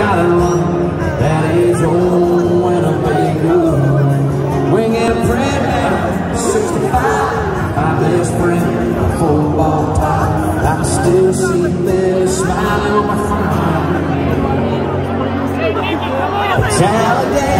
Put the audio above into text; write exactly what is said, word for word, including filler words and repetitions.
gotta run. That age old Winnebago. Winged pregnant, sixty-five. My best friend, a football top. I can still see them smiling on my phone. Talladega.